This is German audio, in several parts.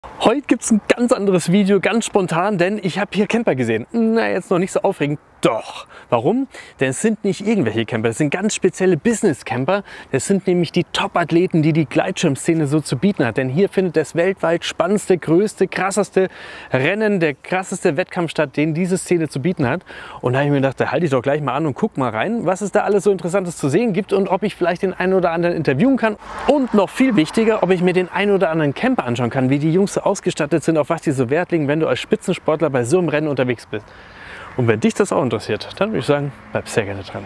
Heute gibt es ein ganz anderes Video, ganz spontan, denn ich habe hier Camper gesehen. Na, jetzt noch nicht so aufregend. Doch. Warum? Denn es sind nicht irgendwelche Camper, es sind ganz spezielle Business-Camper. Das sind nämlich die Top-Athleten, die die Gleitschirmszene so zu bieten hat. Denn hier findet das weltweit spannendste, größte, krasseste Rennen, der krasseste Wettkampf statt, den diese Szene zu bieten hat. Und da habe ich mir gedacht, da halte ich doch gleich mal an und guck mal rein, was es da alles so Interessantes zu sehen gibt und ob ich vielleicht den einen oder anderen interviewen kann. Und noch viel wichtiger, ob ich mir den einen oder anderen Camper anschauen kann, wie die Jungs so ausgestattet sind, auf was die so Wert legen, wenn du als Spitzensportler bei so einem Rennen unterwegs bist. Und wenn dich das auch interessiert, dann würde ich sagen, bleib sehr gerne dran.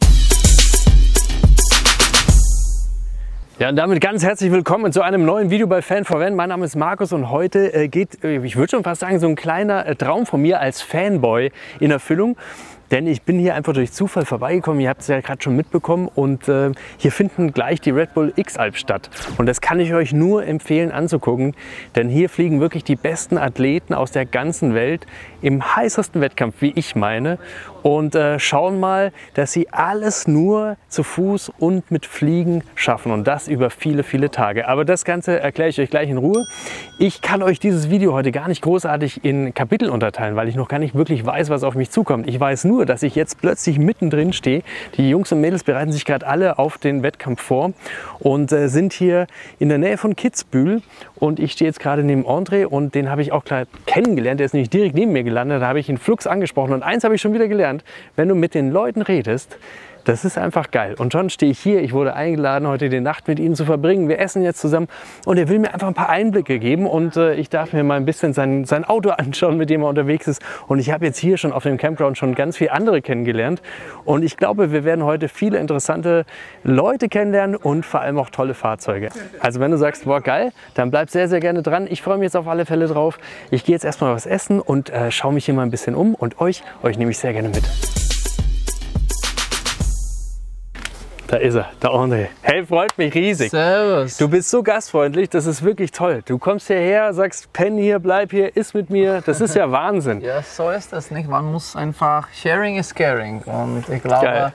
Ja, und damit ganz herzlich willkommen zu einem neuen Video bei Fan4Van. Mein Name ist Markus und heute geht, ich würde schon fast sagen, so ein kleiner Traum von mir als Fanboy in Erfüllung. Denn ich bin hier einfach durch Zufall vorbeigekommen, ihr habt es ja gerade schon mitbekommen, und hier finden gleich die Red Bull X-Alp statt. Und das kann ich euch nur empfehlen anzugucken, denn hier fliegen wirklich die besten Athleten aus der ganzen Welt im heißesten Wettkampf, wie ich meine, und schauen mal, dass sie alles nur zu Fuß und mit Fliegen schaffen, und das über viele, viele Tage. Aber das Ganze erkläre ich euch gleich in Ruhe. Ich kann euch dieses Video heute gar nicht großartig in Kapitel unterteilen, weil ich noch gar nicht wirklich weiß, was auf mich zukommt. Ich weiß nur, dass ich jetzt plötzlich mittendrin stehe. Die Jungs und Mädels bereiten sich gerade alle auf den Wettkampf vor und sind hier in der Nähe von Kitzbühel. Und ich stehe jetzt gerade neben André, und den habe ich auch gleich kennengelernt. Der ist nämlich direkt neben mir gelandet. Da habe ich ihn flugs angesprochen. Und eins habe ich schon wieder gelernt: Wenn du mit den Leuten redest, das ist einfach geil. Und schon stehe ich hier. Ich wurde eingeladen, heute die Nacht mit ihm zu verbringen. Wir essen jetzt zusammen, und er will mir einfach ein paar Einblicke geben. Und ich darf mir mal ein bisschen sein Auto anschauen, mit dem er unterwegs ist. Und ich habe jetzt hier schon auf dem Campground schon ganz viele andere kennengelernt. Und ich glaube, wir werden heute viele interessante Leute kennenlernen und vor allem auch tolle Fahrzeuge. Also wenn du sagst, boah geil, dann bleib sehr, sehr gerne dran. Ich freue mich jetzt auf alle Fälle drauf. Ich gehe jetzt erstmal was essen und schaue mich hier mal ein bisschen um. Und euch nehme ich sehr gerne mit. Da ist er, der André. Hey, freut mich riesig. Servus. Du bist so gastfreundlich, das ist wirklich toll. Du kommst hierher, sagst, penn hier, bleib hier, iss mit mir. Das ist ja Wahnsinn. Ja, so ist das nicht. Man muss einfach, sharing is caring. Und ich glaube,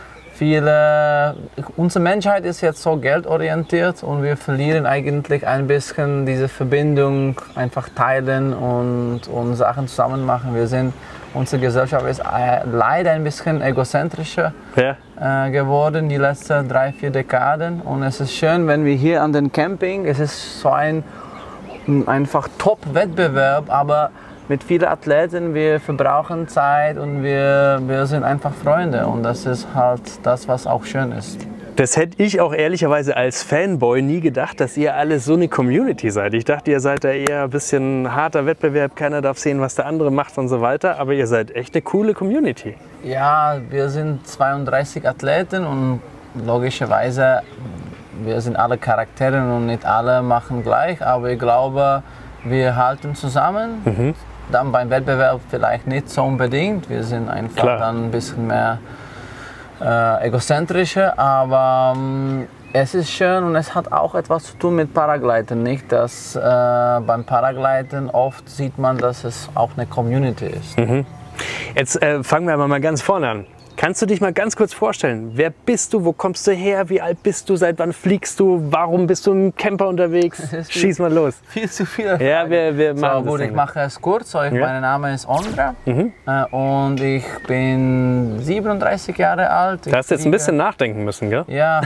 unsere Menschheit ist jetzt so geldorientiert, und wir verlieren eigentlich ein bisschen diese Verbindung, einfach teilen und Sachen zusammen machen. Unsere Gesellschaft ist leider ein bisschen egozentrischer geworden, die letzten 3-4 Dekaden. Und es ist schön, wenn wir hier an den Camping, es ist so ein einfach Top-Wettbewerb, aber mit vielen Athleten, wir verbrauchen Zeit und wir sind einfach Freunde, und das ist halt das, was auch schön ist. Das hätte ich auch ehrlicherweise als Fanboy nie gedacht, dass ihr alle so eine Community seid. Ich dachte, ihr seid da eher ein bisschen harter Wettbewerb, keiner darf sehen, was der andere macht und so weiter, aber ihr seid echt eine coole Community. Ja, wir sind 32 Athleten, und logischerweise, wir sind alle Charaktere und nicht alle machen gleich, aber ich glaube, wir halten zusammen. Dann beim Wettbewerb vielleicht nicht so unbedingt, wir sind einfach dann ein bisschen mehr egozentrischer, aber es ist schön, und es hat auch etwas zu tun mit Paragliden, nicht? Dass beim Paragliden oft sieht man, dass es auch eine Community ist. Jetzt fangen wir aber mal ganz vorne an. Kannst du dich mal ganz kurz vorstellen? Wer bist du? Wo kommst du her? Wie alt bist du? Seit wann fliegst du? Warum bist du im Camper unterwegs? Schieß mal los. Viel zu viel. Ja, wir machen so, gut, ich mache es kurz. Mein Name ist André und ich bin 37 Jahre alt. Du hast jetzt ein bisschen nachdenken müssen, gell? Ja.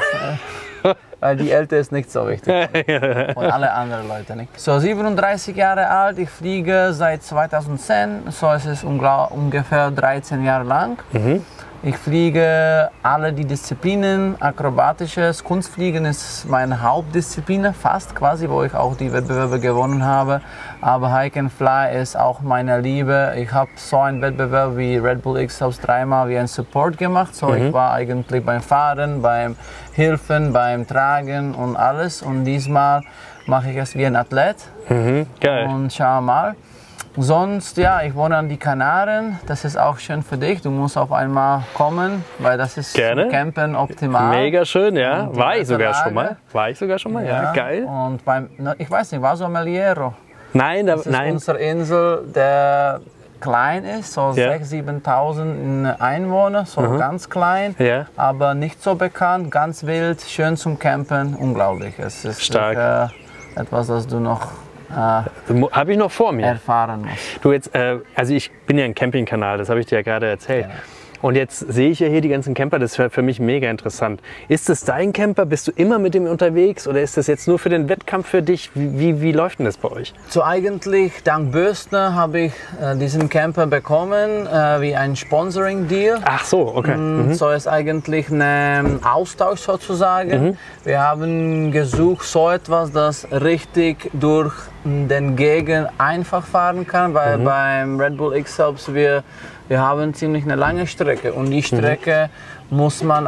Weil die Ältere ist nicht so wichtig. Und alle anderen Leute nicht. So, 37 Jahre alt, ich fliege seit 2010, so ist es ungefähr 13 Jahre lang. Ich fliege alle die Disziplinen, akrobatisches Kunstfliegen ist meine Hauptdisziplin, fast quasi, wo ich auch die Wettbewerbe gewonnen habe. Aber Hike and Fly ist auch meine Liebe. Ich habe so einen Wettbewerb wie Red Bull X-Alp dreimal wie ein Support gemacht. So, ich war eigentlich beim Fahren, beim Helfen, beim Tragen und alles. Und diesmal mache ich es wie ein Athlet. Geil. Und schau mal. Sonst, ja, ich wohne an die Kanaren, das ist auch schön für dich, du musst auf einmal kommen, weil das ist zum Campen optimal. Mega schön, ja, war ich sogar schon mal, ja, geil. Und ich weiß nicht, war so Meliero? Nein, das ist unsere Insel, der klein ist, so 6.000, 7.000 Einwohner, so ganz klein, aber nicht so bekannt, ganz wild, schön zum Campen, unglaublich. Es ist stark. Etwas, das du noch Habe ich noch vor mir. erfahren muss. Du jetzt, also ich bin ja ein Campingkanal, das habe ich dir ja gerade erzählt. Genau. Und jetzt sehe ich ja hier die ganzen Camper, das wäre für mich mega interessant. Ist es dein Camper? Bist du immer mit dem unterwegs oder ist das jetzt nur für den Wettkampf für dich? Wie läuft denn das bei euch? So eigentlich, dank Böstner habe ich diesen Camper bekommen, wie ein Sponsoring-Deal. Ach so, okay. So ist eigentlich ein Austausch sozusagen. Wir haben gesucht, so etwas, das richtig durch den Gegend einfach fahren kann, weil beim Red Bull X-Alps wir haben ziemlich eine lange Strecke und die Strecke muss man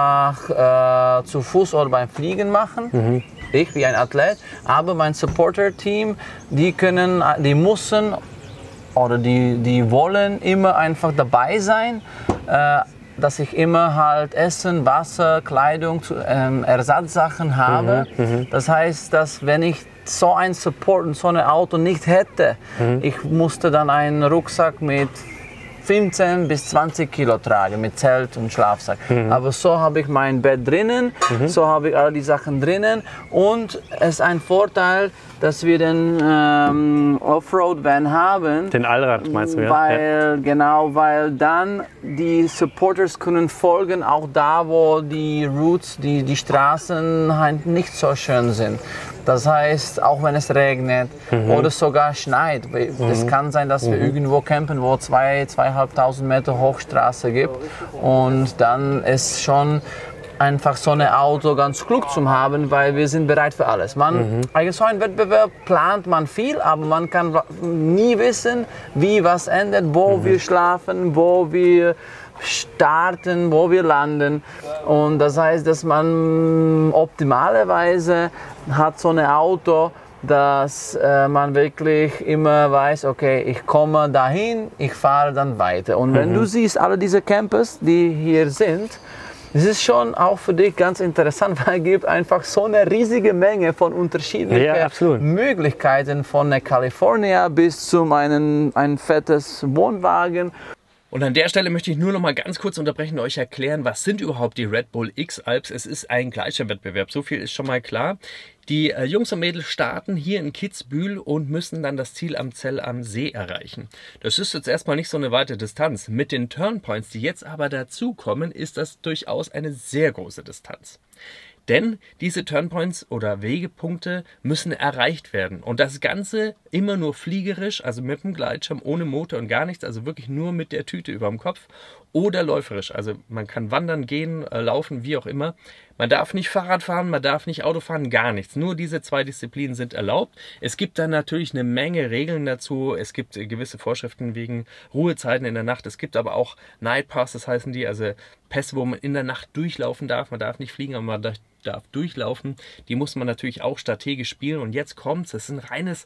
einfach zu Fuß oder beim Fliegen machen. Ich wie ein Athlet, aber mein Supporter-Team, die müssen oder die wollen immer einfach dabei sein, dass ich immer halt Essen, Wasser, Kleidung, Ersatzsachen habe. Das heißt, dass wenn ich so ein Support und so ein Auto nicht hätte, ich musste dann einen Rucksack mit 15 bis 20 Kilo tragen mit Zelt und Schlafsack. Aber so habe ich mein Bett drinnen, so habe ich all die Sachen drinnen und es ist ein Vorteil, dass wir den Offroad-Van haben. Den Allrad meinst du, ja? Weil dann die Supporters können folgen, auch da, wo die Routes, die Straßen halt nicht so schön sind. Das heißt, auch wenn es regnet oder sogar schneit, es kann sein, dass wir irgendwo campen, wo 2.500 Meter Hochstraße gibt und dann ist schon einfach so ein Auto ganz klug zu haben, weil wir sind bereit für alles. Eigentlich so ein Wettbewerb plant man viel, aber man kann nie wissen, wie was endet, wo wir schlafen, wo wir starten, wo wir landen. Und das heißt, dass man optimalerweise hat so ein Auto, dass man wirklich immer weiß, okay, ich komme dahin, ich fahre dann weiter. Und wenn du siehst, alle diese Campers, die hier sind, es ist schon auch für dich ganz interessant, weil es gibt einfach so eine riesige Menge von unterschiedlichen Möglichkeiten, von der California bis zu ein fettes Wohnwagen. Und an der Stelle möchte ich nur noch mal ganz kurz unterbrechen und euch erklären, was sind überhaupt die Red Bull X-Alps. Es ist ein Gleitschirmwettbewerb, so viel ist schon mal klar. Die Jungs und Mädels starten hier in Kitzbühel und müssen dann das Ziel am Zell am See erreichen. Das ist jetzt erstmal nicht so eine weite Distanz. Mit den Turnpoints, die jetzt aber dazukommen, ist das durchaus eine sehr große Distanz. Denn diese Turnpoints oder Wegepunkte müssen erreicht werden. Und das Ganze immer nur fliegerisch, also mit dem Gleitschirm, ohne Motor und gar nichts, also wirklich nur mit der Tüte über dem Kopf oder läuferisch. Also man kann wandern, gehen, laufen, wie auch immer. Man darf nicht Fahrrad fahren, man darf nicht Auto fahren, gar nichts. Nur diese zwei Disziplinen sind erlaubt. Es gibt dann natürlich eine Menge Regeln dazu. Es gibt gewisse Vorschriften wegen Ruhezeiten in der Nacht. Es gibt aber auch Night Passes, heißen die, also Pässe, wo man in der Nacht durchlaufen darf. Man darf nicht fliegen, aber man darf durchlaufen. Die muss man natürlich auch strategisch spielen. Und jetzt kommt's, es ist ein reines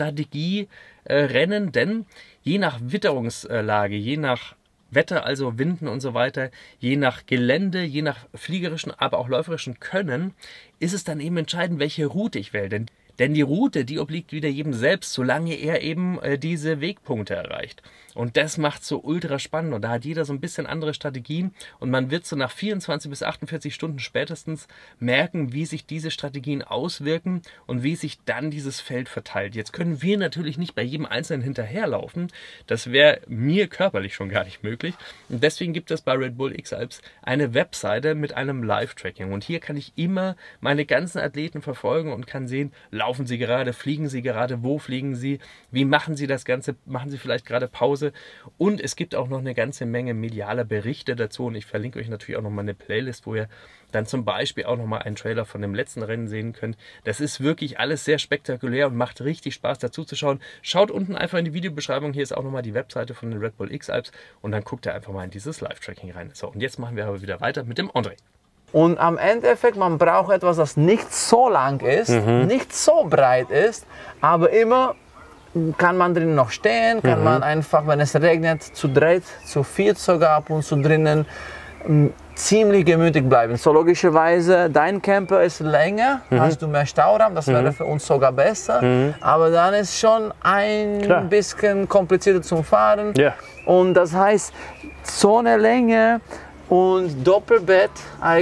Strategierennen, denn je nach Witterungslage, je nach Wetter, also Winden und so weiter, je nach Gelände, je nach fliegerischen, aber auch läuferischen Können, ist es dann eben entscheidend, welche Route ich wähle. Denn die Route, die obliegt wieder jedem selbst, solange er eben diese Wegpunkte erreicht. Und das macht so ultra spannend. Und da hat jeder so ein bisschen andere Strategien. Und man wird so nach 24 bis 48 Stunden spätestens merken, wie sich diese Strategien auswirken und wie sich dann dieses Feld verteilt. Jetzt können wir natürlich nicht bei jedem Einzelnen hinterherlaufen. Das wäre mir körperlich schon gar nicht möglich. Und deswegen gibt es bei Red Bull X-Alps eine Webseite mit einem Live-Tracking. Und hier kann ich immer meine ganzen Athleten verfolgen und kann sehen, laufen sie gerade, fliegen sie gerade, wo fliegen sie, wie machen sie das Ganze, machen sie vielleicht gerade Pause. Und es gibt auch noch eine ganze Menge medialer Berichte dazu und ich verlinke euch natürlich auch noch mal eine Playlist, wo ihr dann zum Beispiel auch noch mal einen Trailer von dem letzten Rennen sehen könnt. Das ist wirklich alles sehr spektakulär und macht richtig Spaß dazu zu schauen. Schaut unten einfach in die Videobeschreibung, hier ist auch noch mal die Webseite von den Red Bull X-Alps und dann guckt ihr einfach mal in dieses Live-Tracking rein. So, und jetzt machen wir aber wieder weiter mit dem André. Und am Endeffekt, man braucht etwas, das nicht so lang ist, nicht so breit ist, aber immer kann man drinnen noch stehen, kann man einfach, wenn es regnet, zu dritt, zu viert sogar ab und zu drinnen ziemlich gemütlich bleiben. So logischerweise, dein Camper ist länger, hast du mehr Stauraum, das wäre für uns sogar besser, aber dann ist schon ein bisschen komplizierter zum Fahren. Und das heißt, so eine Länge und Doppelbett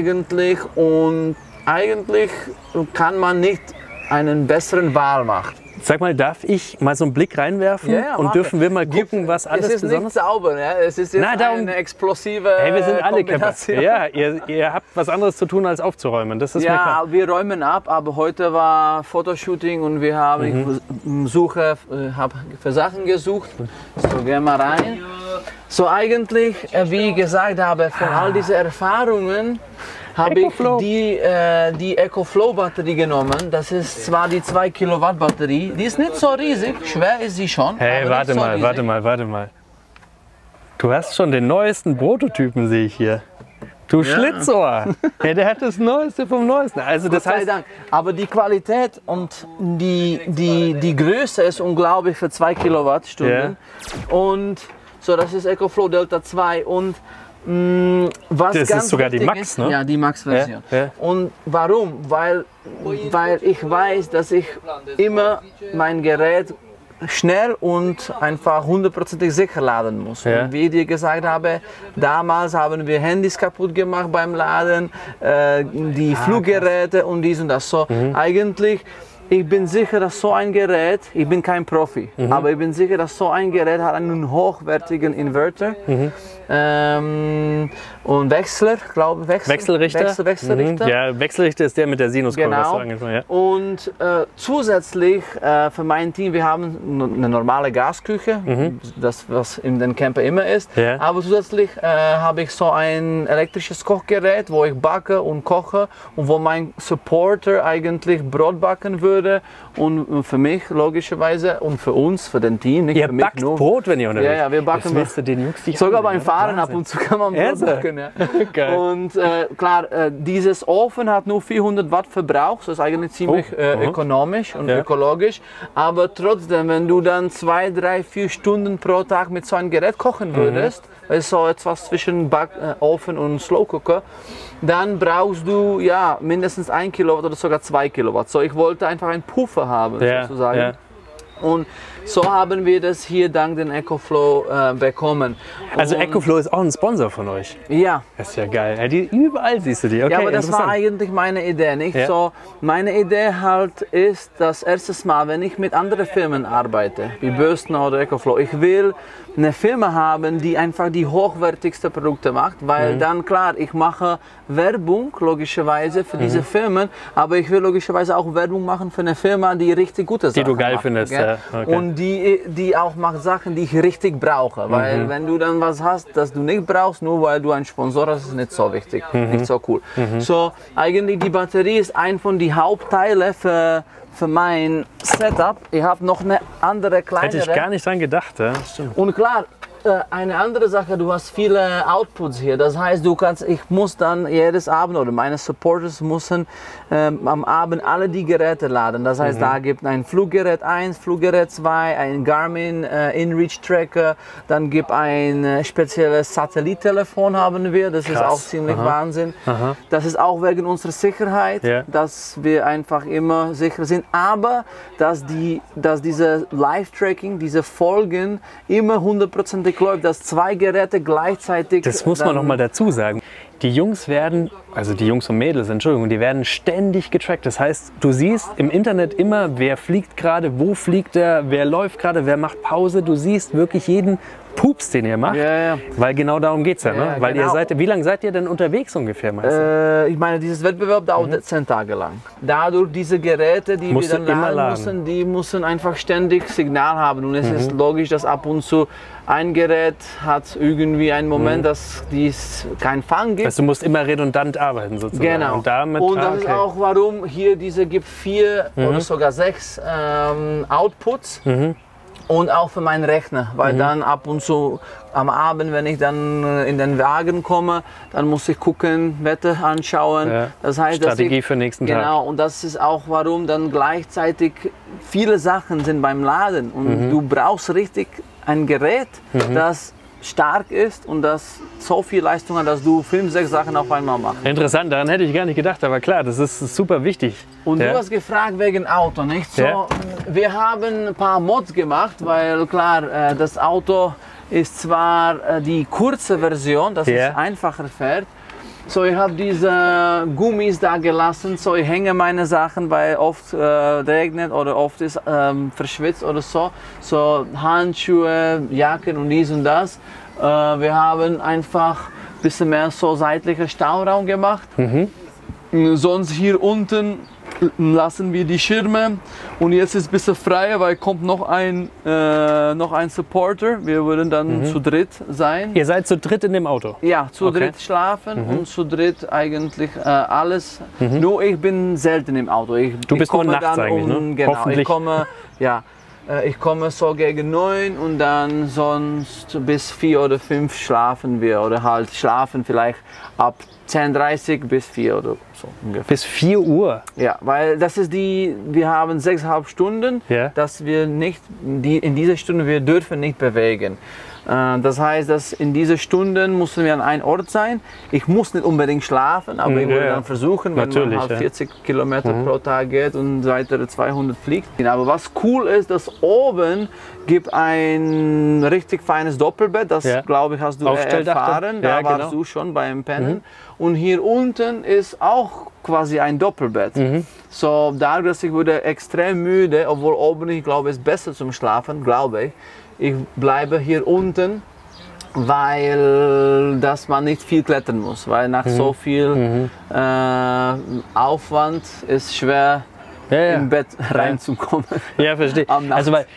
eigentlich und eigentlich kann man nicht einen besseren Wahl machen. Sag mal, darf ich mal so einen Blick reinwerfen? Ja, und dürfen wir mal gucken, was alles Es ist nicht besonders sauber, ja? Es ist jetzt eine explosive Hey, wir sind alle kaputt. Kombination. Ja, ihr habt was anderes zu tun, als aufzuräumen. Das ist mir klar. Ja, wir räumen ab, aber heute war Fotoshooting und wir haben, ich habe für Sachen gesucht. So, gehen wir rein. So eigentlich, wie ich gesagt habe, von all diesen Erfahrungen habe ich die EcoFlow Batterie genommen. Das ist zwar die 2 Kilowatt Batterie, die ist nicht so riesig, schwer ist sie schon. Hey, aber warte nicht so mal, riesig. warte mal. Du hast schon den neuesten Prototypen, sehe ich hier. Du Schlitzohr! Hey, der hat das Neueste vom Neuesten. Also das Gott sei heißt, Dank. Aber die Qualität und die Größe ist unglaublich für 2 Kilowattstunden. Und so, das ist EcoFlow Delta 2 und was das ganz ist sogar die wichtig Max, ist, ne? Ja, die Max-Version. Ja, ja. Und warum? Weil ich weiß, dass ich immer mein Gerät schnell und einfach 100% sicher laden muss. Ja. Und wie ich dir gesagt habe, damals haben wir Handys kaputt gemacht beim Laden, die Fluggeräte und dies und das. So, eigentlich, ich bin sicher, dass so ein Gerät, ich bin kein Profi, aber ich bin sicher, dass so ein Gerät hat einen hochwertigen Inverter und Wechsler, glaube ich. Wechselrichter. Wechselrichter. Ja, Wechselrichter ist der mit der Sinuskurve. was Genau. du angesprochen hast, ja. Und zusätzlich für mein Team, wir haben eine normale Gasküche, das was in den Camper immer ist. Ja. Aber zusätzlich habe ich so ein elektrisches Kochgerät, wo ich backe und koche und wo mein Supporter eigentlich Brot backen würde. Und für mich logischerweise und für uns, für den Team, nicht Ihr für mich backt Brot, wenn ihr unterwegs Ja, wir backen Das willst du den Jungs nicht sogar anbieten, beim Fahren Wahnsinn. ab und zu kann man Brot Ernsthaft? backen. Ja. Geil. Und klar, dieses Ofen hat nur 400 Watt Verbrauch, das ist eigentlich ziemlich ökonomisch und ökologisch. Aber trotzdem, wenn du dann 2, 3, 4 Stunden pro Tag mit so einem Gerät kochen würdest, so etwas zwischen Ofen und Slow Cooker, dann brauchst du ja mindestens 1 Kilowatt oder sogar 2 Kilowatt. So, ich wollte einfach einen Puffer haben, sozusagen. Ja. Und so haben wir das hier dank den EcoFlow bekommen. Also Und EcoFlow ist auch ein Sponsor von euch. ja. Das ist ja geil. Ja, überall siehst du die. Okay, Ja, aber das war interessant. eigentlich meine Idee, nicht? Ja. So, meine Idee halt ist, das erste Mal, wenn ich mit anderen Firmen arbeite, wie Böstner oder EcoFlow, ich will eine Firma haben, die einfach die hochwertigsten Produkte macht, weil dann klar, ich mache Werbung logischerweise für diese Firmen, aber ich will logischerweise auch Werbung machen für eine Firma, die richtig gute Sachen du geil macht, findest, gell? ja. Okay. Und die auch macht Sachen, die ich richtig brauche, weil wenn du dann was hast, das du nicht brauchst, nur weil du einen Sponsor hast, ist nicht so wichtig, nicht so cool. So, eigentlich die Batterie ist ein von den Hauptteilen für mein Setup. Ich habe noch eine andere kleinere. Hätte ich gar nicht dran gedacht. Ja? Stimmt. Und klar, eine andere Sache, du hast viele Outputs hier. Das heißt, ich muss dann jedes Abend oder meine Supporters müssen am Abend alle die Geräte laden. Das heißt, da gibt ein Fluggerät 1, Fluggerät 2, ein Garmin InReach Tracker, dann gibt ein spezielles Satellittelefon haben wir. Das ist Krass. auch ziemlich Wahnsinn. Das ist auch wegen unserer Sicherheit, Ja. dass wir einfach immer sicher sind. Aber dass diese Live-Tracking, diese Folgen immer 100% läuft, dass 2 Geräte gleichzeitig. Das muss man noch mal dazu sagen. Die Jungs werden, also die Jungs und Mädels, Entschuldigung, die werden ständig getrackt. Das heißt, du siehst im Internet immer, wer fliegt gerade, wo fliegt er, wer läuft gerade, wer macht Pause. Du siehst wirklich jeden Pups, den ihr macht, Ja. weil genau darum geht es ja. Ne? Ja, Weil genau. wie lange seid ihr denn unterwegs ungefähr meistens? Ich meine, dieses Wettbewerb dauert 10 Tage lang. Dadurch diese Geräte, die Musst wir du dann immer laden laden. müssen, die müssen einfach ständig Signal haben. Und es ist logisch, dass ab und zu ein Gerät hat irgendwie einen Moment, dass dies keinen Fang gibt. Also du musst immer redundant arbeiten sozusagen. Genau. Und, damit, das ist auch warum hier diese gibt 4 oder sogar 6 Outputs. Und auch für meinen Rechner, weil dann ab und zu am Abend, wenn ich dann in den Wagen komme, dann muss ich gucken, Wetter anschauen. Ja. Das heißt, Strategie für den nächsten Tag. Genau, und das ist auch warum dann gleichzeitig viele Sachen sind beim Laden. Und du brauchst richtig ein Gerät, das stark ist und das so viel Leistung hat, dass du 5, 6 Sachen auf einmal machst. Interessant, daran hätte ich gar nicht gedacht, aber klar, das ist super wichtig. Und Ja. du hast gefragt wegen Auto, nicht? So, Ja. Wir haben ein paar Mods gemacht, weil klar, das Auto ist zwar die kurze Version, dass Ja. es einfacher fährt, So, ich habe diese Gummis da gelassen, so ich hänge meine Sachen, weil oft regnet oder oft ist verschwitzt oder so. So Handschuhe, Jacken und dies und das. Wir haben einfach ein bisschen mehr so seitlicher Stauraum gemacht. Sonst hier unten lassen wir die Schirme und jetzt ist es ein bisschen freier, weil kommt noch ein Supporter. Wir würden dann zu dritt sein. Ihr seid zu dritt in dem Auto? Ja, zu dritt schlafen und zu dritt eigentlich alles. Nur ich bin selten im Auto. Du bist nur nachts eigentlich, ne? Genau, ich komme so gegen 9 und dann sonst bis 4 oder 5 schlafen wir oder halt schlafen vielleicht ab 10:30 bis 4 oder so ungefähr. Bis 4 Uhr? Ja, weil das ist wir haben 6,5 Stunden, dass wir nicht, in dieser Stunde wir dürfen nicht bewegen. Das heißt, dass in diesen Stunden müssen wir an einem Ort sein. Ich muss nicht unbedingt schlafen, aber ich würde dann versuchen, wenn man halt 40 Kilometer pro Tag geht und weitere 200 fliegt. Aber was cool ist, dass oben gibt ein richtig feines Doppelbett. Das glaube ich hast du erfahren. Da warst du schon beim Pennen. Und hier unten ist auch quasi ein Doppelbett. So dadurch, dass ich wurde extrem müde, obwohl oben ich glaube es ist besser zum Schlafen, glaube ich. Ich bleibe hier unten, weil dass man nicht viel klettern muss, weil nach so viel Aufwand ist schwer im Bett reinzukommen. Ja, verstehe. Also weil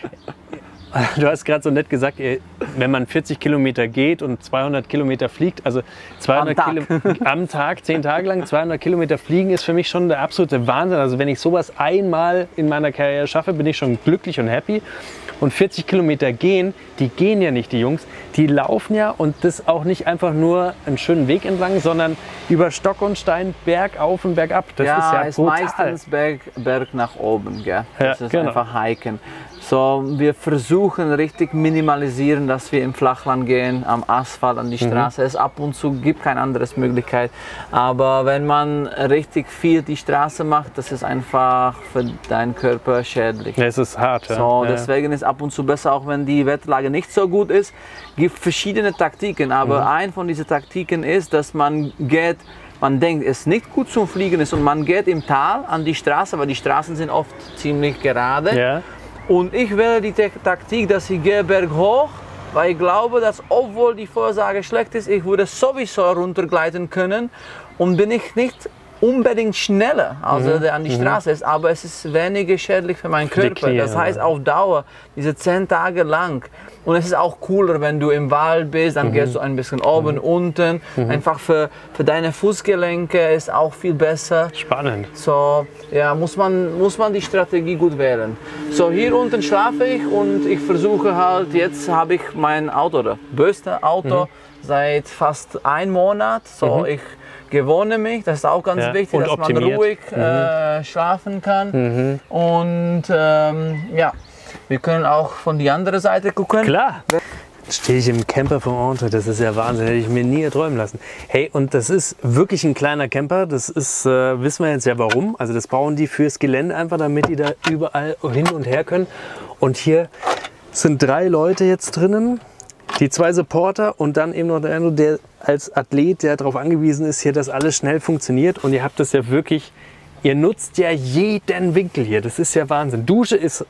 du hast gerade so nett gesagt, wenn man 40 Kilometer geht und 200 Kilometer fliegt, also 200 am Tag, 10 Tage lang, 200 Kilometer fliegen ist für mich schon der absolute Wahnsinn. Also wenn ich sowas einmal in meiner Karriere schaffe, bin ich schon glücklich und happy. Und 40 Kilometer gehen, die gehen ja nicht, die Jungs, die laufen ja und das auch nicht einfach nur einen schönen Weg entlang, sondern über Stock und Stein, bergauf und bergab. Das ist ja ist meistens Berg nach oben, gell? Das ist einfach Hiken. So, wir versuchen richtig minimalisieren, dass wir im Flachland gehen, am Asphalt, an die Straße. Es ab und zu gibt keine andere Möglichkeit. Aber wenn man richtig viel die Straße macht, das ist einfach für deinen Körper schädlich. Ja, es ist hart. So, deswegen ist ab und zu besser, auch wenn die Wetterlage nicht so gut ist. Es gibt verschiedene Taktiken, aber eine von diesen Taktiken ist, dass man geht. Man denkt, es ist nicht gut zum Fliegen ist und man geht im Tal an die Straße, weil die Straßen sind oft ziemlich gerade. Ja. Und ich wähle die Taktik, dass ich gehe berghoch, weil ich glaube, dass obwohl die Vorsage schlecht ist, ich würde sowieso runtergleiten können und bin ich nicht unbedingt schneller, als der an die Straße ist, aber es ist weniger schädlich für meinen Körper. Das heißt auf Dauer, diese 10 Tage lang. Und es ist auch cooler, wenn du im Wald bist, dann gehst du ein bisschen oben, unten. Einfach für deine Fußgelenke ist auch viel besser. Spannend. So, ja, muss man die Strategie gut wählen. So, hier unten schlafe ich und ich versuche halt, jetzt habe ich mein Auto, das beste Auto, seit fast einem Monat. So, ich gewohne mich, das ist auch ganz wichtig, dass man ruhig schlafen kann. Und ja, wir können auch von die andere Seite gucken. Klar. Jetzt stehe ich im Camper vom Auto, das ist ja Wahnsinn, hätte ich mir nie erträumen lassen. Hey, und das ist wirklich ein kleiner Camper, das ist, wissen wir jetzt ja warum. Also das bauen die fürs Gelände einfach, damit die da überall hin und her können. Und hier sind 3 Leute jetzt drinnen. Die 2 Supporter und dann eben noch der Enno, der als Athlet, der darauf angewiesen ist, hier, dass alles schnell funktioniert. Und ihr habt das ja wirklich, ihr nutzt ja jeden Winkel hier. Das ist ja Wahnsinn. Dusche ist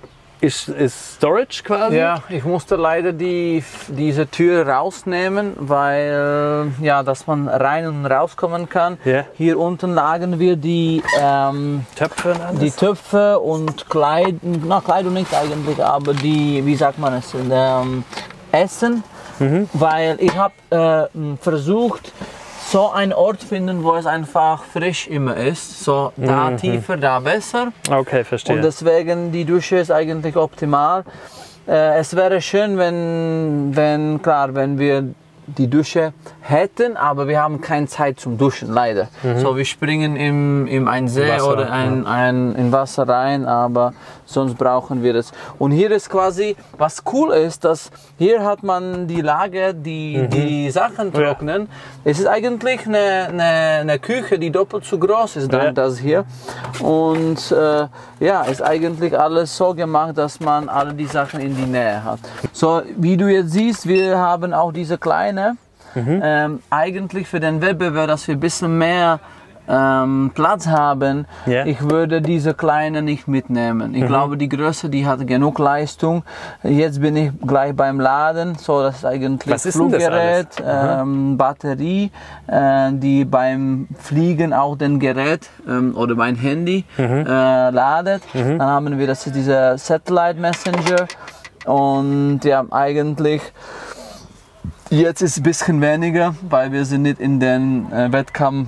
Storage quasi? Ja, ich musste leider diese Tür rausnehmen, weil, ja, dass man rein und rauskommen kann. Ja. Hier unten lagen wir die Töpfe und Kleidung, Kleidung nicht eigentlich, aber die, wie sagt man es, Essen. Weil ich habe versucht, so einen Ort zu finden, wo es einfach frisch immer ist. So da tiefer, da besser. Okay, verstehe. Und deswegen die Dusche ist eigentlich optimal. Es wäre schön, wenn wir die Dusche hätten, aber wir haben keine Zeit zum Duschen, leider. So, wir springen in einen See Wasser, oder in Wasser rein, aber sonst brauchen wir das. Und hier ist quasi, was cool ist, dass hier hat man die Lage, die Sachen trocknen. Es ist eigentlich eine Küche, die doppelt so groß ist, dann das hier. Und ja, ist eigentlich alles so gemacht, dass man alle die Sachen in die Nähe hat. So, wie du jetzt siehst, wir haben auch diese kleine Eigentlich für den Wettbewerb, dass wir ein bisschen mehr Platz haben, Ja. ich würde diese kleine nicht mitnehmen. Ich glaube, die Größe, die hat genug Leistung. Jetzt bin ich gleich beim Laden, so das ist eigentlich Was ist denn das Fluggerät, alles? Batterie, die beim Fliegen auch den Gerät oder mein Handy ladet. Dann haben wir, das ist dieser Satellite Messenger und ja, eigentlich jetzt ist es ein bisschen weniger, weil wir sind nicht in den Wettkampf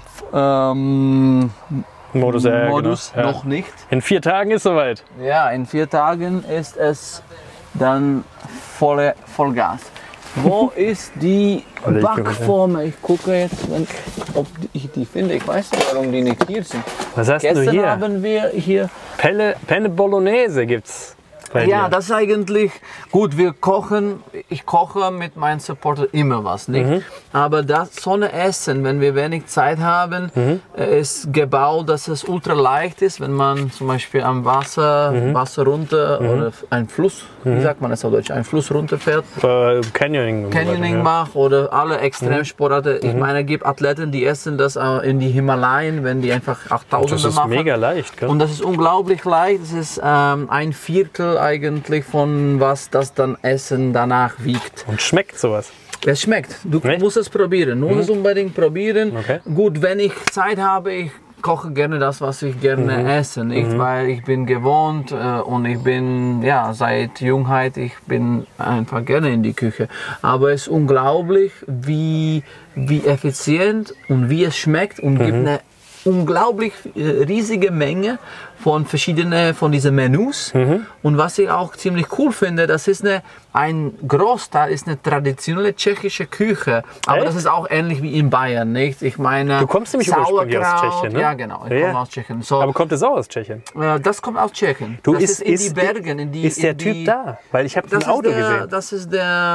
Modus, Modus, genau. Ja. noch nicht. In 4 Tagen ist soweit. Ja, in 4 Tagen ist es dann Vollgas. Wo ist die Warte, ich Backform? Ich gucke jetzt, ob ich die finde. Ich weiß nicht, warum die nicht hier sind. Was hast du Gestern hier? haben wir hier. Penne Bolognese gibt's. Bei Ja, dir. das ist eigentlich gut. Wir kochen, ich koche mit meinen Supportern immer was, nicht? Aber das so ein Essen, wenn wir wenig Zeit haben, ist gebaut, dass es ultra leicht ist, wenn man zum Beispiel am Wasser runter oder ein Fluss, wie sagt man das auf Deutsch, ein Fluss runterfährt, Canyoning. und so Canyoning weiter, ja. macht oder alle Extremsportarten. Ich meine, es gibt Athleten, die essen das in die Himalayen, wenn die einfach auch Tausende Das ist machen. mega leicht, gell? Und das ist unglaublich leicht. Das ist ein Viertel eigentlich von was das dann Essen danach wiegt. Und schmeckt sowas. Es schmeckt. Du Echt? musst es probieren. Du musst es unbedingt probieren. Okay. Gut, wenn ich Zeit habe, ich koche gerne das, was ich gerne esse. Nicht, weil ich bin gewohnt und ich bin ja seit Jungheit, ich bin einfach gerne in die Küche. Aber es ist unglaublich, wie effizient und wie es schmeckt und gibt eine unglaublich riesige Menge von verschiedenen von diesen Menüs. Und was ich auch ziemlich cool finde, das ist ein Großteil ist eine traditionelle tschechische Küche. Aber Echt? das ist auch ähnlich wie in Bayern, nicht? Ich meine, Du kommst nämlich ursprünglich aus Tschechien, ne? Ja, genau. Ich Ja. komme aus Tschechien. So, Aber kommt das auch aus Tschechien? das kommt aus Tschechien. Du, das ist in die Bergen, in die. Ist der in Typ die, da? Weil ich habe ein das Auto ist gesehen. das ist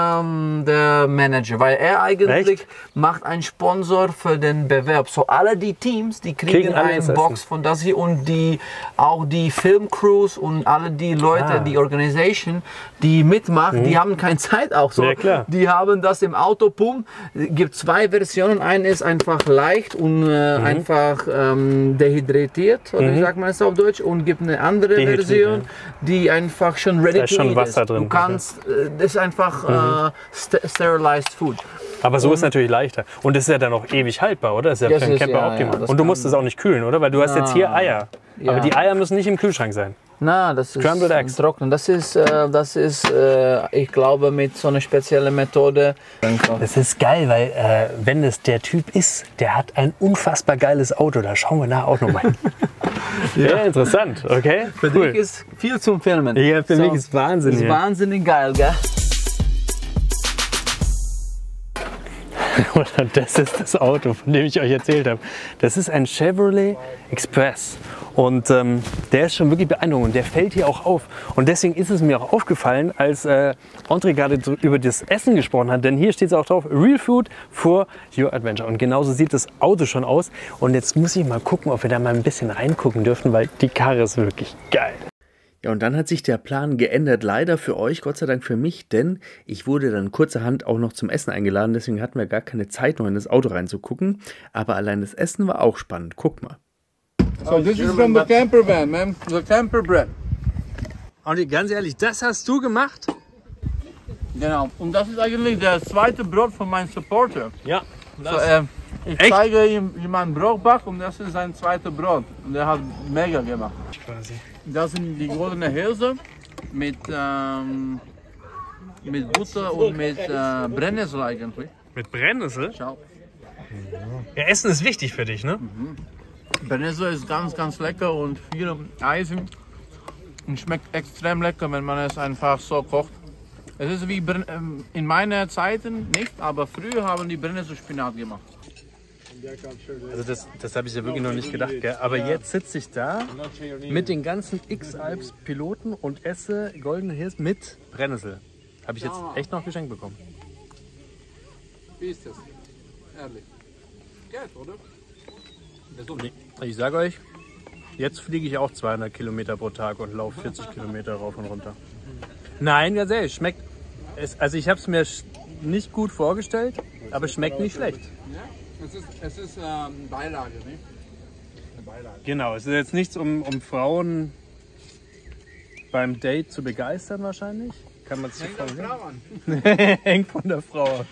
der Manager, weil er eigentlich macht einen Sponsor für den Bewerb. So alle die Teams, die kriegen alle eine das Box von das hier und auch die Filmcrews und alle die Leute, die Organisation, die mitmachen, die haben keine Zeit auch so. Ja, klar. Die haben das im Auto, pum, gibt 2 Versionen. Eine ist einfach leicht und einfach dehydriert, oder wie sagt man es auf Deutsch, und gibt eine andere Dehydriert, Version, die einfach schon ready Da ist to schon eat Wasser ist. drin. Du kannst, das ist einfach sterilized food. Aber so ist natürlich leichter. Und das ist ja dann auch ewig haltbar, oder? Das ist ja Das für einen ist- Camper ja, optimal. ja, das Und du kann- musst es auch nicht kühlen, oder? Weil du hast jetzt hier Eier. Ja. Aber die Eier müssen nicht im Kühlschrank sein. Na, das ist Scrambled Eggs. trocken. Das ist, ich glaube, mit so einer speziellen Methode. Das ist geil, weil wenn es der Typ ist, der hat ein unfassbar geiles Auto. Da schauen wir nachher auch nochmal hin. Ja, interessant. Okay, Für dich ist viel zum Filmen. Ja, für mich ist Wahnsinn Ist hier. wahnsinnig geil, gell? Und das ist das Auto, von dem ich euch erzählt habe. Das ist ein Chevrolet Express. Und der ist schon wirklich beeindruckend und der fällt hier auch auf. Und deswegen ist es mir auch aufgefallen, als André gerade über das Essen gesprochen hat. Denn hier steht es auch drauf, Real Food for your Adventure. Und genauso sieht das Auto schon aus. Und jetzt muss ich mal gucken, ob wir da mal ein bisschen reingucken dürfen, weil die Karre ist wirklich geil. Ja, und dann hat sich der Plan geändert, leider für euch, Gott sei Dank für mich, denn ich wurde dann kurzerhand auch noch zum Essen eingeladen, deswegen hatten wir gar keine Zeit, noch in das Auto reinzugucken, aber allein das Essen war auch spannend, guck mal. So this is from the camper van, man. The camper bread. Und ganz ehrlich, das hast du gemacht? Genau. Und das ist eigentlich der zweite Brot von meinem Supporter. Ja. So, ich Echt? zeige ihm, wie man Brot backt und das ist sein zweites Brot. Und er hat mega gemacht. Quasi. Das sind die goldene Hülse mit Butter und mit Brennnessel eigentlich. Mit Brennnessel? Schau. Ja, Essen ist wichtig für dich, ne? Brennnessel ist ganz, ganz lecker und viel Eisen und schmeckt extrem lecker, wenn man es einfach so kocht. Es ist wie in meinen Zeiten nicht, aber früher haben die Brennnessel-Spinat gemacht. Also das habe ich ja wirklich noch nicht gedacht, gell? Aber jetzt sitze ich da mit den ganzen X-Alps-Piloten und esse goldene Hirse mit Brennnessel. Habe ich jetzt echt noch geschenkt bekommen. Wie ist das? Ehrlich. Geld, oder? Ich sage euch, jetzt fliege ich auch 200 Kilometer pro Tag und laufe 40 Kilometer rauf und runter. Nein, ganz ehrlich, schmeckt. Also ich habe es mir nicht gut vorgestellt, aber es schmeckt nicht schlecht. Es ist Beilage, nicht? Eine Beilage. Genau, es ist jetzt nichts, um Frauen beim Date zu begeistern wahrscheinlich. Kann man es Hängt von der Frau an. Hängt von der Frau ab.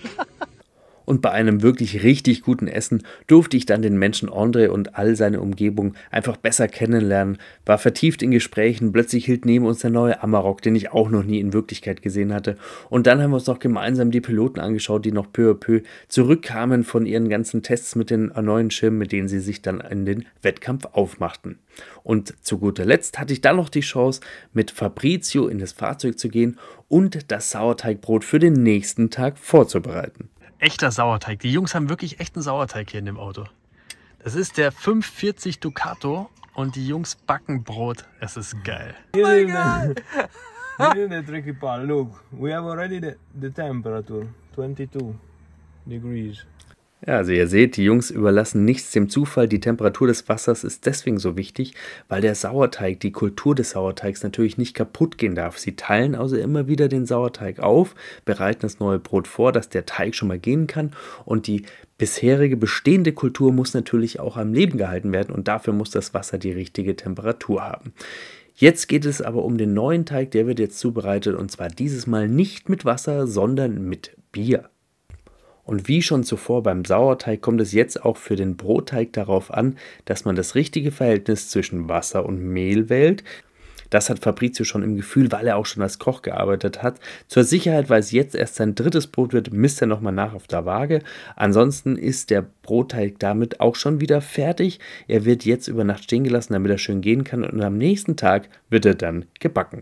Und bei einem wirklich richtig guten Essen durfte ich dann den Menschen André und all seine Umgebung einfach besser kennenlernen, war vertieft in Gesprächen, plötzlich hielt neben uns der neue Amarok, den ich auch noch nie in Wirklichkeit gesehen hatte. Und dann haben wir uns noch gemeinsam die Piloten angeschaut, die noch peu à peu zurückkamen von ihren ganzen Tests mit den neuen Schirmen, mit denen sie sich dann in den Wettkampf aufmachten. Und zu guter Letzt hatte ich dann noch die Chance, mit Fabrizio in das Fahrzeug zu gehen und das Sauerteigbrot für den nächsten Tag vorzubereiten. Echter Sauerteig. Die Jungs haben wirklich echten Sauerteig hier in dem Auto. Das ist der 540 Ducato und die Jungs backen Brot. Es ist geil. Oh my God! Here is the tricky part. Look, we have already the temperature, 22 degrees. Ja, also ihr seht, die Jungs überlassen nichts dem Zufall. Die Temperatur des Wassers ist deswegen so wichtig, weil der Sauerteig, die Kultur des Sauerteigs natürlich nicht kaputt gehen darf. Sie teilen also immer wieder den Sauerteig auf, bereiten das neue Brot vor, dass der Teig schon mal gehen kann, und die bisherige bestehende Kultur muss natürlich auch am Leben gehalten werden, und dafür muss das Wasser die richtige Temperatur haben. Jetzt geht es aber um den neuen Teig, der wird jetzt zubereitet, und zwar dieses Mal nicht mit Wasser, sondern mit Bier. Und wie schon zuvor beim Sauerteig kommt es jetzt auch für den Brotteig darauf an, dass man das richtige Verhältnis zwischen Wasser und Mehl wählt. Das hat Fabrizio schon im Gefühl, weil er auch schon als Koch gearbeitet hat. Zur Sicherheit, weil es jetzt erst sein drittes Brot wird, misst er nochmal nach auf der Waage. Ansonsten ist der Brotteig damit auch schon wieder fertig. Er wird jetzt über Nacht stehen gelassen, damit er schön gehen kann, und am nächsten Tag wird er dann gebacken.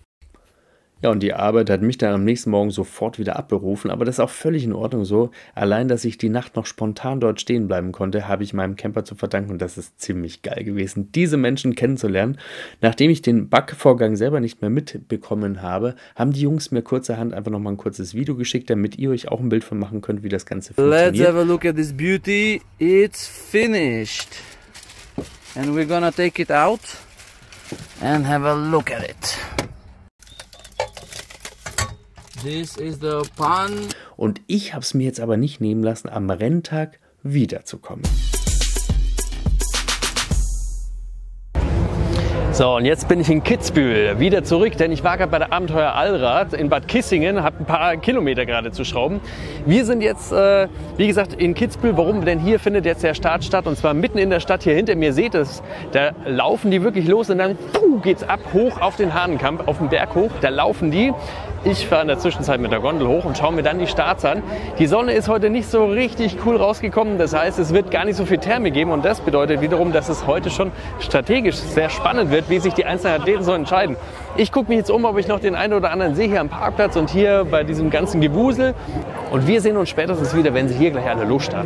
Ja, und die Arbeit hat mich dann am nächsten Morgen sofort wieder abberufen, aber das ist auch völlig in Ordnung so. Allein, dass ich die Nacht noch spontan dort stehen bleiben konnte, habe ich meinem Camper zu verdanken, und das ist ziemlich geil gewesen, diese Menschen kennenzulernen. Nachdem ich den Backvorgang selber nicht mehr mitbekommen habe, haben die Jungs mir kurzerhand einfach nochmal ein kurzes Video geschickt, damit ihr euch auch ein Bild von machen könnt, wie das Ganze funktioniert. Let's have a look at this beauty. It's finished. And we're gonna take it out and have a look at it. This is the pan. Und ich habe es mir jetzt aber nicht nehmen lassen, am Renntag wiederzukommen. So, und jetzt bin ich in Kitzbühel wieder zurück, denn ich war gerade bei der Abenteuer Allrad in Bad Kissingen, habe ein paar Kilometer gerade zu schrauben. Wir sind jetzt, wie gesagt, in Kitzbühel. Warum? Denn hier findet jetzt der Start statt, und zwar mitten in der Stadt. Hier hinter mir seht es, da laufen die wirklich los, und dann geht's ab, hoch auf den Hahnenkamp, auf den Berg hoch. Da laufen die. Ich fahre in der Zwischenzeit mit der Gondel hoch und schaue mir dann die Starts an. Die Sonne ist heute nicht so richtig cool rausgekommen. Das heißt, es wird gar nicht so viel Thermik geben. Und das bedeutet wiederum, dass es heute schon strategisch sehr spannend wird, wie sich die einzelnen Athleten so entscheiden. Ich gucke mich jetzt um, ob ich noch den einen oder anderen sehe hier am Parkplatz und hier bei diesem ganzen Gewusel. Und wir sehen uns spätestens wieder, wenn sie hier gleich alle losstarten.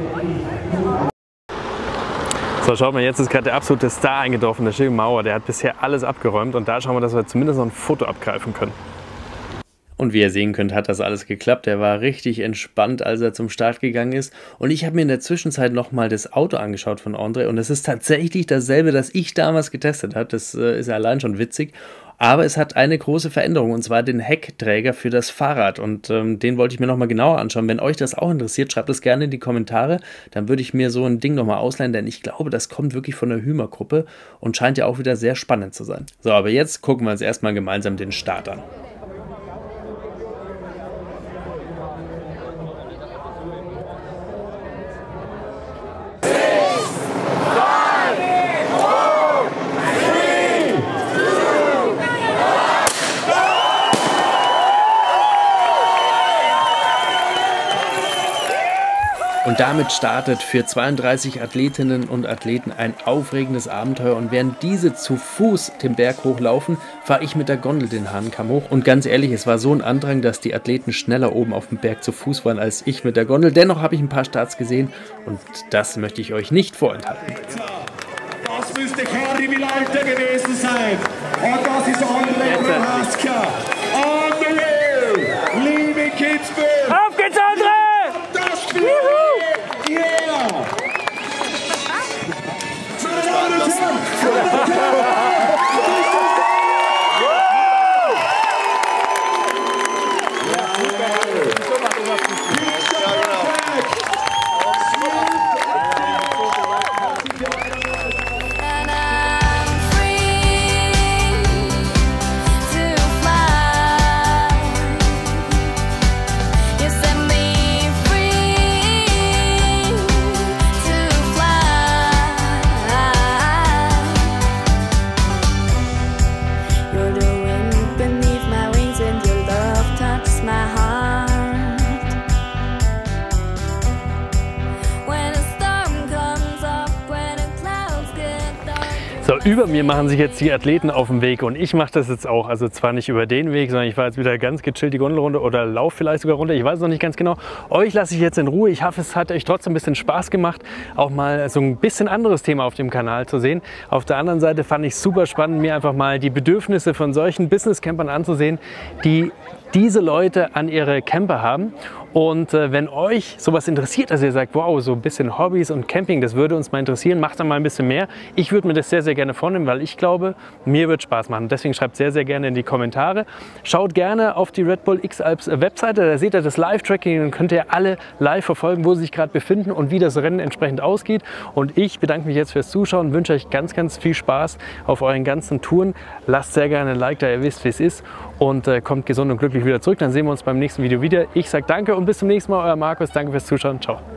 So, schaut mal, jetzt ist gerade der absolute Star eingetroffen, der Schilling Mauer. Der hat bisher alles abgeräumt, und da schauen wir, dass wir zumindest noch ein Foto abgreifen können. Und wie ihr sehen könnt, hat das alles geklappt. Er war richtig entspannt, als er zum Start gegangen ist. Und ich habe mir in der Zwischenzeit nochmal das Auto angeschaut von André. Und es ist tatsächlich dasselbe, das ich damals getestet habe. Das ist ja allein schon witzig. Aber es hat eine große Veränderung, und zwar den Heckträger für das Fahrrad. Und den wollte ich mir nochmal genauer anschauen. Wenn euch das auch interessiert, schreibt es gerne in die Kommentare. Dann würde ich mir so ein Ding nochmal ausleihen, denn ich glaube, das kommt wirklich von der Hümer-Gruppe und scheint ja auch wieder sehr spannend zu sein. So, aber jetzt gucken wir uns erstmal gemeinsam den Start an. Und damit startet für 32 Athletinnen und Athleten ein aufregendes Abenteuer. Und während diese zu Fuß den Berg hochlaufen, fahre ich mit der Gondel den Hahnenkamm hoch. Und ganz ehrlich, es war so ein Andrang, dass die Athleten schneller oben auf dem Berg zu Fuß waren als ich mit der Gondel. Dennoch habe ich ein paar Starts gesehen, und das möchte ich euch nicht vorenthalten. Das müsste Kari Vilalta gewesen sein. Und das ist André Prohaska. André, liebe Kitzbühel. Auf geht's, André! Das Spiel! Yeah! Über mir machen sich jetzt die Athleten auf den Weg und ich mache das jetzt auch. Also zwar nicht über den Weg, sondern ich fahre jetzt wieder ganz gechillt die Gondel runter oder laufe vielleicht sogar runter. Ich weiß es noch nicht ganz genau. Euch lasse ich jetzt in Ruhe. Ich hoffe, es hat euch trotzdem ein bisschen Spaß gemacht, auch mal so ein bisschen anderes Thema auf dem Kanal zu sehen. Auf der anderen Seite fand ich es super spannend, mir einfach mal die Bedürfnisse von solchen Business-Campern anzusehen, die diese Leute an ihre Camper haben. Und wenn euch sowas interessiert, dass ihr sagt, wow, so ein bisschen Hobbys und Camping, das würde uns mal interessieren, macht dann mal ein bisschen mehr. Ich würde mir das sehr, sehr gerne vornehmen, weil ich glaube, mir wird Spaß machen. Deswegen schreibt sehr, sehr gerne in die Kommentare. Schaut gerne auf die Red Bull X-Alps Webseite, da seht ihr das Live-Tracking und könnt ihr alle live verfolgen, wo sie sich gerade befinden und wie das Rennen entsprechend ausgeht. Und ich bedanke mich jetzt fürs Zuschauen, wünsche euch ganz, ganz viel Spaß auf euren ganzen Touren. Lasst sehr gerne ein Like da, ihr wisst, wie es ist, und kommt gesund und glücklich wieder zurück. Dann sehen wir uns beim nächsten Video wieder. Ich sage danke und bis zum nächsten Mal, euer Markus. Danke fürs Zuschauen. Ciao.